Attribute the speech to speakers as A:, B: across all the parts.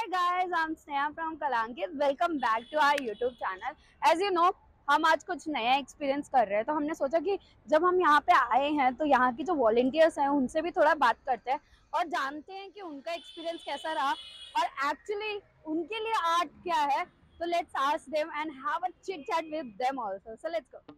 A: Hi guys, I'm Sneha from Kalankit. Welcome back to our YouTube channel. As you know, हम आज कुछ नया experience कर रहे हैं, तो हमने सोचा कि जब हम यहाँ पे आए हैं तो यहाँ की जो वॉलंटियर्स हैं उनसे भी थोड़ा बात करते हैं और जानते हैं कि उनका एक्सपीरियंस कैसा रहा और एक्चुअली उनके लिए आर्ट क्या है. तो let's ask them and have a chit chat with them also. So let's go.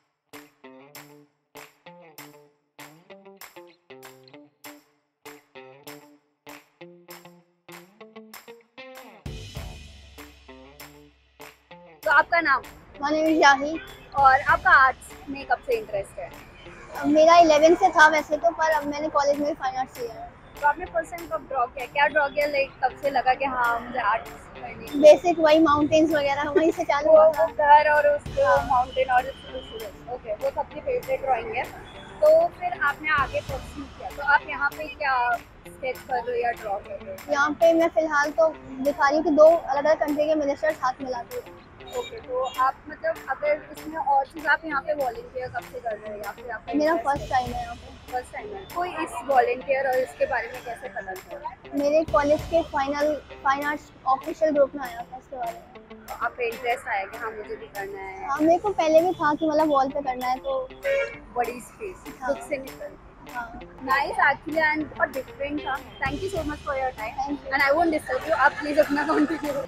A: तो आपका नाम
B: मैंने शाही।
A: और आपका आर्ट्स में कब से इंटरेस्ट है?
B: मेरा 11 से था वैसे तो, पर अब मैंने कॉलेज में फाइन आर्ट्स लिया है।
A: तो आपने फर्स्ट टाइम कब ड्रॉ किया? क्या ड्रॉ किया? लाइक कब से लगा कि हाँ मुझे आर्ट करनी है?
B: बेसिक वही माउंटेन्स वगैरह वहीं से चालू हुआ था।
A: वो घर और उसको माउंटेन और ओके, वो सबकी फेवरेट ड्राइंग है. तो फिर आपने आगे परस्यू किया, तो आप यहाँ पे क्या स्केच कर रहे हो या ड्रॉ कर रहे हो?
B: यहाँ पे मैं फिलहाल तो दिखा रही हूँ कि 2 अलग-अलग कंट्री के मिनिस्टर्स हाथ मिलाते हैं।
A: ओके, तो आप मतलब अगर इसमें और चीज़ आप यहाँ पे वॉलंटियर कब से कर रहे हैं या फिर आपका
B: मेरा फर्स्ट टाइम है यहाँ पे।
A: फर्स्ट टाइम है? कोई इस वॉलंटियर और इसके बारे में कैसे पता चला?
B: मेरे कॉलेज के फाइन आर्ट्स ऑफिशियल ग्रुप में आया था इसके बारे में।
A: तो आप पे इंटरेस्ट आया कि हाँ मुझे भी करना है?
B: हाँ, मेरे को पहले भी था कि मतलब वॉल पे करना है, तो
A: बड़ी स्पेस बुक से निकल.
B: हाँ।
A: नाइस एक्चुअली एंड और डिफरेंट था. Thank you so much for your time
B: Thank you.
A: And I won't disturb you. आप प्लीज अपना कंटिन्यू.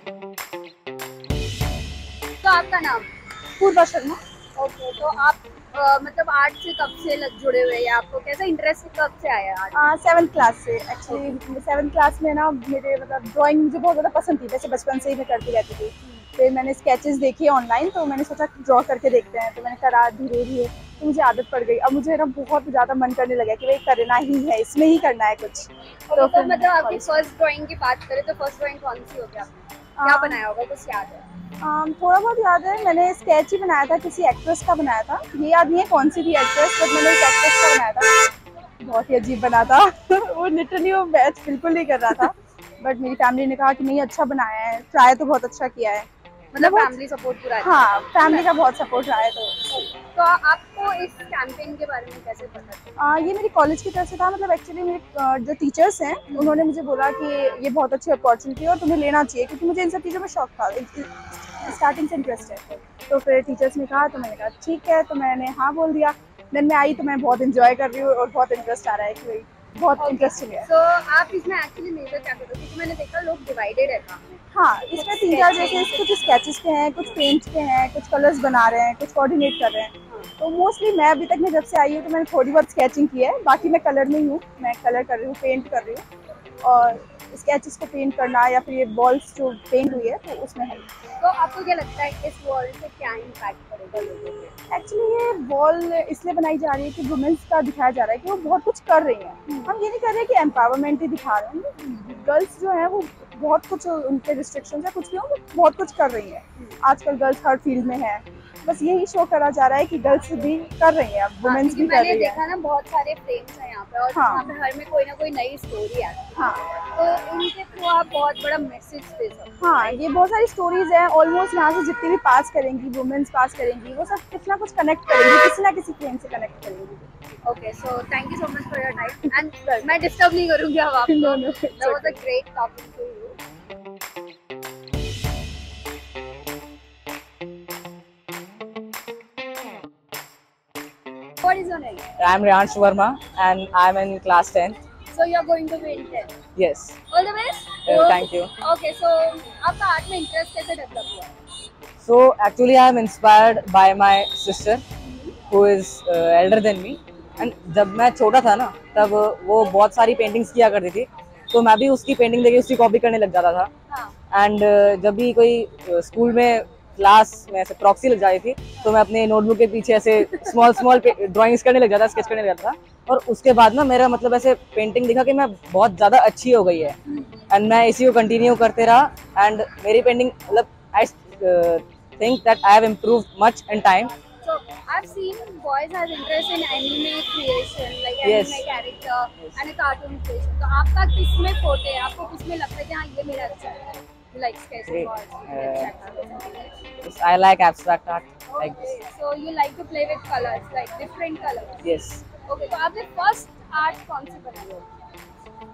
A: तो आपका नाम?
B: पूर्वा शर्मा।
A: ओके, तो आप मतलब आर्ट से कब से जुड़े हुए हैं? आपको कैसा इंटरेस्ट कब से आया आर्ट?
B: 7th क्लास से। एक्चुअली 7th क्लास में ना मेरे मतलब ड्राइंग मुझे बहुत ज़्यादा पसंद थी, वैसे बचपन से ही मैं करती रहती थी। फिर मैंने स्केचेस देखे ऑनलाइन, तो मैंने सोचा ड्रॉ करके देखते हैं, तो मैंने करा धीरे धीरे, तो मुझे आदत पड़ गई. अब मुझे ना बहुत ज़्यादा मन करने लगा कि भाई करना ही है, इसमें ही करना है कुछ.
A: तो मतलब आपकी फर्स्ट ड्राइंग की बात करें तो फर्स्ट ड्राइंग कौन सी होगी आपने? क्या बनाया होगा, कुछ याद है?
B: थोड़ा बहुत याद है, मैंने स्केच ही बनाया था, किसी एक्ट्रेस का बनाया था. ये याद नहीं है कौन सी थी एक्ट्रेस, बट मैंने एक एक्ट्रेस का बनाया था. बहुत ही अजीब बना था. वो लिटरली वो मैच बिल्कुल नहीं कर रहा था, बट मेरी फैमिली ने कहा कि नहीं अच्छा बनाया है, ट्राई तो बहुत अच्छा किया है.
A: मतलब फैमिली सपोर्ट पूरा है?
B: हाँ, फैमिली का बहुत सपोर्ट रहा है.
A: तो आपको इस कैंपेन के बारे में कैसे पता चला?
B: ये मेरी कॉलेज की तरफ से था. मतलब एक्चुअली मेरे जो टीचर्स हैं उन्होंने मुझे बोला कि ये बहुत अच्छी अपॉर्चुनिटी है और तुम्हें लेना चाहिए, क्योंकि मुझे इन सब चीज़ों में शौक था, स्टार्टिंग से इंटरेस्ट है. तो फिर टीचर्स ने कहा, तो मैंने कहा ठीक है, तो मैंने हाँ बोल दिया. देन मैं आई तो मैं बहुत इंजॉय कर रही हूँ और बहुत इंटरेस्ट आ रहा है कि भाई बहुत इंटरेस्टिंग है.
A: तो आप इसमें एक्चुअली मेजर क्या करते हो? क्योंकि मैंने देखा लोग डिवाइडेड है काम में.
B: हाँ, इसमें 3-4 जैसे कुछ स्केचेस के हैं, कुछ पेंट के हैं, कुछ कलर्स बना रहे हैं, कुछ कोऑर्डिनेट कर रहे हैं. तो मोस्टली मैं अभी तक मैं जब से आई हूँ तो मैंने थोड़ी बहुत स्केचिंग की है, बाकी मैं कलर में ही हूँ. मैं कलर कर रही हूँ, पेंट कर रही हूँ, और स्केचेस को पेंट करना या फिर ये बॉल्स जो पेंट हुई है तो उसमें है.
A: तो आपको क्या लगता है इस वॉल से क्या इम्पैक्ट पड़ेगा लोगों पे?
B: एक्चुअली ये वॉल इसलिए बनाई जा रही है कि वुमेन्स का दिखाया जा रहा है कि वो बहुत कुछ कर रही हैं. हम ये नहीं कर रहे कि एम्पावरमेंट ही दिखा रहे हैं. गर्ल्स जो है वो बहुत कुछ, उनके रिस्ट्रिक्शंस है कुछ भी हो, वो बहुत कुछ कर रही है. आजकल गर्ल्स हर फील्ड में है. बस यही शो करा जा रहा है कि गर्ल्स भी कर रही हैं, अब वुमेन्स भी कर रही
A: मैंने
B: है.
A: देखा ना बहुत सारे फ्रेम्स हैं यहाँ पे और
B: हाँ.
A: यहाँ पे हर में कोई ना कोई नई स्टोरी है.
B: हाँ,
A: तो इनके थ्रू आप बहुत बड़ा मैसेज दे सकते हो.
B: हाँ, ये बहुत सारी स्टोरीज हैं. ऑलमोस्ट यहाँ से जितनी भी पास करेंगी वुमेन्स पास करेंगी, वो सब कुछ ना कुछ कनेक्ट करेंगी, किसी ना किसी फ्रेम से कनेक्ट करेंगी.
A: Okay, so thank you so much for your time and मैं डिस्टर्ब नहीं करूँगी अब आपको.
B: No, no, it's
A: That was a
B: okay.
A: great talking to you. What is your name?
C: I'm Riyansh Verma and I'm in class 10th.
A: So you are going to be in 10th.
C: Yes.
A: All the best.
C: Thank you.
A: Okay, so आपका art में interest कैसे develop हुआ?
C: So actually I'm inspired by my sister who is elder than me. And जब मैं छोटा था ना तब वो बहुत सारी पेंटिंग्स किया करती थी, तो मैं भी उसकी पेंटिंग देख के उसकी कॉपी करने लग जाता था.
A: हाँ.
C: एंड जब भी कोई स्कूल में क्लास में ऐसे प्रॉक्सी लग जाती थी तो मैं अपने नोटबुक के पीछे ऐसे स्मॉल ड्राइंग्स करने लग जाता, स्केच करने लग जाता था. और उसके बाद ना मेरा मतलब ऐसे पेंटिंग दिखा कि मैं बहुत ज़्यादा अच्छी हो गई है एंड मैं इसी को कंटिन्यू करते रहा एंड मेरी पेंटिंग मतलब I think that I have improved much in time.
A: So I've seen boys has interest in anime creation, like
C: Yes.
A: anime character and a cartoon creation. तो आपका किसमें फोटे है? आपको किसमें लगता है कि हाँ ये मेरा अच्छा है? You like sketching or
C: Yes, I like abstract art. Like
A: okay. So you like to play with colors, like different colors.
C: yes.
A: Okay, तो आपने first art कौन सी बनाई?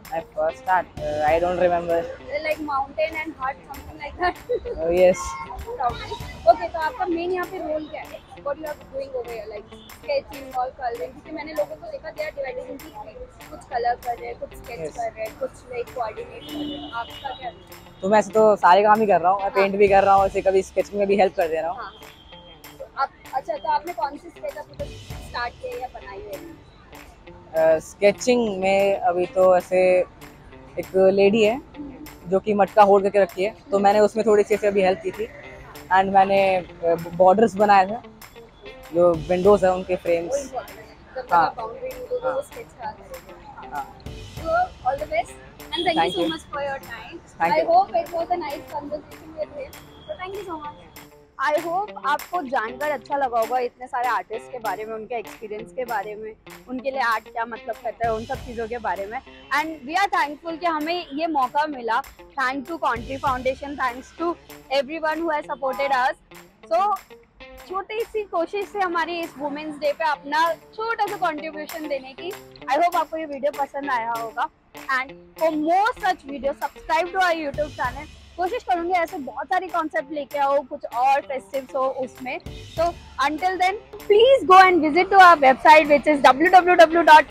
C: My first art, I don't remember.
A: Like mountain and heart, something like that.
C: Yes.
A: Probably. Okay, तो आपका main यहाँ पे role क्या है? What you are doing over here, like sketching और coloring? क्योंकि मैंने लोगों को देखा they are divided into three. कुछ कलर कर रहे हैं, कुछ स्केच
C: Yes.
A: कर रहे हैं, कुछ लाइक कोऑर्डिनेट कर रहे हैं. आपका क्या है?
C: तो मैं ऐसे तो सारे काम ही कर रहा हूँ, मैं पेंट भी कर रहा हूँ, ऐसे कभी स्केचिंग में भी हेल्प कर दे रहा हूँ।
A: हाँ. तो आप अच्छा तो आपने कौन सी स्केच अभी तक स्टार्ट किया या बनाई है?
C: स्केचिंग में अभी तो ऐसे एक लेडी है जो कि मटका होल्ड करके रखी है, तो मैंने उसमें थोड़ी सी ऐसे अभी हेल्प की थी। एंड मैंने बॉर्डर्स बनाए थे, जो विंडोज है उनके
A: वो
C: फ्रेम्स।
A: इम्पोर्टेंट है. जब तक
C: हाँ.
A: आप बाउंड्री नहीं दोगे वो
C: हाँ.
A: स्केच का है.
C: हाँ.
A: So all the best and thank you
C: Thank
A: so
C: you.
A: much for your time.
C: Thank
A: I
C: you.
A: hope it was a nice conversation with him. So thank you so much. I hope आपको जानकर अच्छा लगा होगा इतने सारे artist के बारे में, उनके एक्सपीरियंस के बारे में, उनके लिए आर्ट क्या मतलब करता है, उन सब चीज़ों के बारे में. एंड वी आर थैंकफुल कि हमें ये मौका मिला. Thank to Country Foundation, thanks to everyone who has supported us. So छोटी सी कोशिश से हमारी इस वुमेन्स डे पे अपना छोटा सा कंट्रीब्यूशन देने की. आई होप आपको ये वीडियो पसंद आया होगा. And for more such video subscribe to our YouTube channel. कोशिश करूंगी ऐसे बहुत सारी कॉन्सेप्ट लेके आओ, कुछ और फेस्टिव्स हो उसमें. तो until then please go and visit to our website which is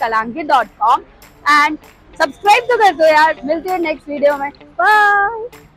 A: www.kalanki.com and subscribe तो कर दो यार. मिलती है नेक्स्ट वीडियो में. बाय.